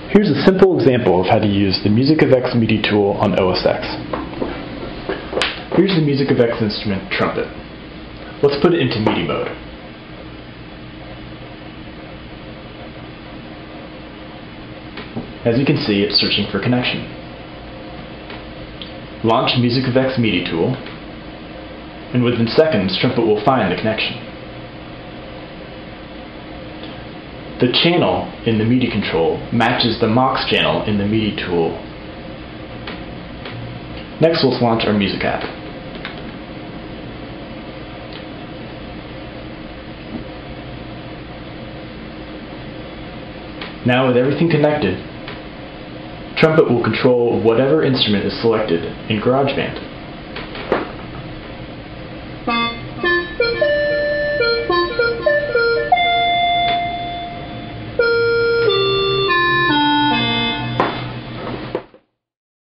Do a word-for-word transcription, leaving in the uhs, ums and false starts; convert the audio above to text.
Here's a simple example of how to use the musicofx midi tool on O S X. Here's the musicofx instrument trumpet. Let's put it into midi mode. As you can see, it's searching for connection. Launch musicofx midi tool, and within seconds, trumpet will find the connection. The channel in the midi control matches the M O X channel in the midi tool. Next, let's launch our music app. Now, with everything connected, trumpet will control whatever instrument is selected in GarageBand.